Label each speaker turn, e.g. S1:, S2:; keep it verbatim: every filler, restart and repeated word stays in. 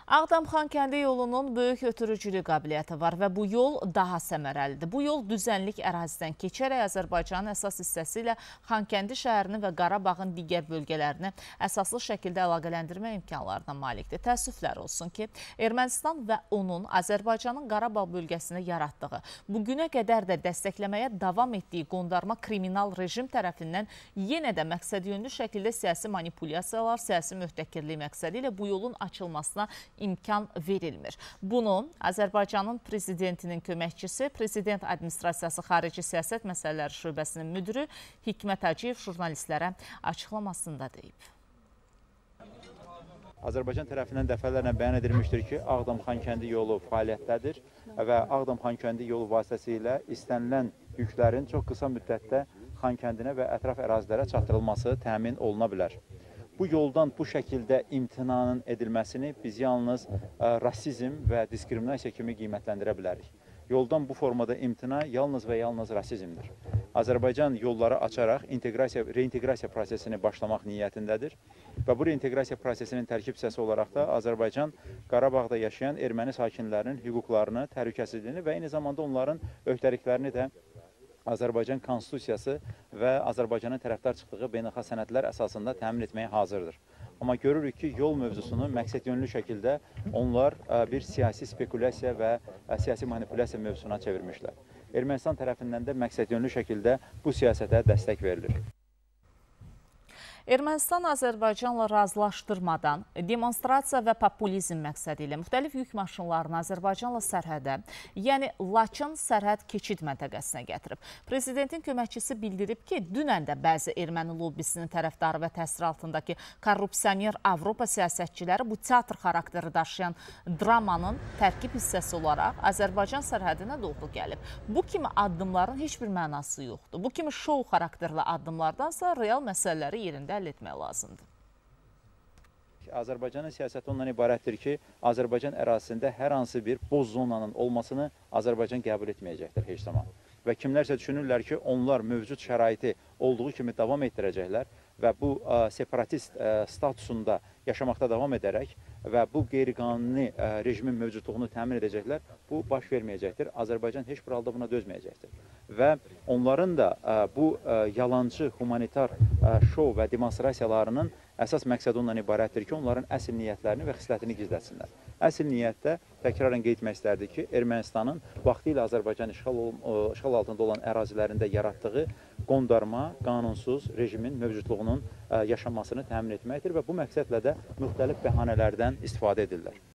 S1: Ağdam-Xankəndi yolunun böyük ötürücülük qabiliyyəti var və bu yol daha səmərəlidir. Bu yol düzənlik ərazidən keçərək Azərbaycanın əsas hissəsi ilə Xankəndi şəhərini və Qarabağın digər bölgələrini əsaslı şəkildə əlaqələndirmə imkanlarına malikdir. Təəssüflər olsun ki, Ermənistan və onun Azərbaycanın Qarabağ bölgəsində yaratdığı, bugünə qədər də dəstəkləməyə davam etdiyi qondarma kriminal rejim tərəfindən yenə də məqsədyönlü şəkildə siyasi manipulyasiyalar, siyasi möhtəkirlik məqsədi ilə bu yolun açılmasına imkan verilmir. Bunu Azərbaycanın prezidentinin köməkçisi, prezident administrasiyası xarici siyasət məsələləri şöbəsinin müdürü Hikmət Hacıyev jurnalistlərə açıqlamasında deyib.
S2: Azərbaycan tərəfindən dəfələrlə bəyan edilmişdir ki, Ağdam-Xankəndi yolu fəaliyyətdədir və Ağdam-Xankəndi yolu vasitəsilə istənilən yüklərin çox qısa müddətdə Xankəndinə və ətraf ərazilərə çatdırılması təmin oluna bilər. Bu yoldan bu şəkildə imtinanın edilməsini biz yalnız rasizm və diskriminasiya kimi qiymətləndirə bilərik. Yoldan bu formada imtina yalnız və yalnız rasizmdir. Azərbaycan yolları açaraq inteqrasiya, reinteqrasiya prosesini başlamaq niyyətindədir və bu reinteqrasiya prosesinin tərkib hissəsi olaraq da Azərbaycan Qarabağda yaşayan erməni sakinlərinin hüquqlarını, təhlükəsizliyini və eyni zamanda onların öhdəliklərini də Azərbaycan Konstitusiyası və Azərbaycanın tərəfdar çıxdığı beynəlxalq sənədlər əsasında təmin etməyə hazırdır. Amma görürük ki, yol mövzusunu məqsədyönlü şəkildə onlar bir siyasi spekulyasiya və siyasi manipulyasiya mövzusuna çevirmişlər. Ermənistan tərəfindən də məqsədyönlü şəkildə bu siyasətə dəstək verilir.
S1: Ermənistan Azərbaycanla razılaşdırmadan demonstrasiya və populizm məqsədi ilə müxtəlif yük maşınlarını Azərbaycanla sərhədə, yəni Laçın sərhəd keçid məntəqəsinə gətirib. Prezidentin köməkçisi bildirib ki, dünən də bəzi erməni lobbisinin tərəfdarı və təsir altındakı korrupsioner Avropa siyasətçiləri bu teatr xarakteri daşıyan dramanın tərkib hissəsi olaraq Azərbaycan sərhədinə doğru gəlib. Bu kimi addımların heç bir mənası yoxdur. Bu kimi şou xarakterli addımlardansa real məsələləri yerində əldə etmək lazımdır.
S2: Azərbaycanın siyasəti ondan ibarətdir ki, Azərbaycan ərazisində hər hansı bir boz zonanın olmasını Azərbaycan qəbul etməyəcəkdir heç zaman. Və kimlərsə düşünürlər ki, onlar mövcud şəraiti olduğu kimi davam etdirəcəklər və bu separatist statusunda yaşamaqda davam edərək və bu qeyri-qanuni rejimin mövcudluğunu təmin edəcəklər, bu baş verməyəcəkdir. Azərbaycan heç bir halda buna dözməyəcəkdir. Və onların da bu yalancı humanitar şou və demonstrasiyalarının əsas məqsədi ondan ibarətdir ki, onların əsl niyyətlərini və xislətini gizlətsinlər. Əsl niyyətdə, təkrarən qeyd etmək istərdik ki, Ermənistanın vaxtı ilə Azərbaycan işğal, işğal altında olan ərazilərində yaratdığı qondarma, qanunsuz rejimin mövcudluğunun yaşanmasını təmin etməkdir və bu məqsədlə də müxtəlif bəhanələrdən istifadə edirlər.